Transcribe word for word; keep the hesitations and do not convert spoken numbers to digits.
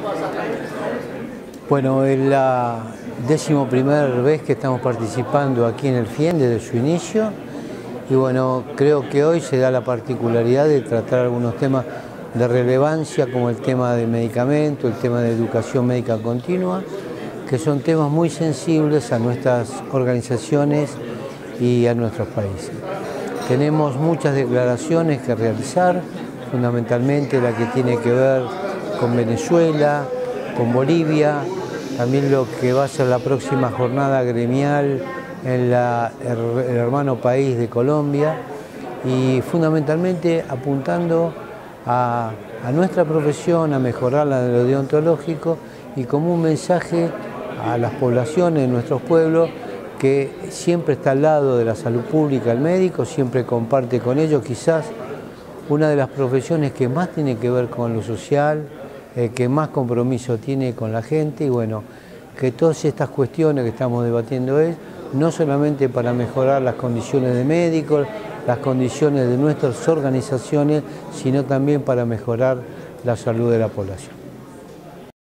Bueno, es la décimo primera vez que estamos participando aquí en el F I E N desde su inicio y bueno, creo que hoy se da la particularidad de tratar algunos temas de relevancia como el tema de medicamentos, el tema de educación médica continua, que son temas muy sensibles a nuestras organizaciones y a nuestros países. Tenemos muchas declaraciones que realizar, fundamentalmente la que tiene que ver con Venezuela, con Bolivia, también lo que va a ser la próxima jornada gremial en la, el hermano país de Colombia y fundamentalmente apuntando a, a nuestra profesión, a mejorarla de lo deontológico y como un mensaje a las poblaciones de nuestros pueblos que siempre está al lado de la salud pública, el médico, siempre comparte con ellos, quizás una de las profesiones que más tiene que ver con lo social, eh, que más compromiso tiene con la gente y bueno, que todas estas cuestiones que estamos debatiendo es no solamente para mejorar las condiciones de médicos, las condiciones de nuestras organizaciones, sino también para mejorar la salud de la población.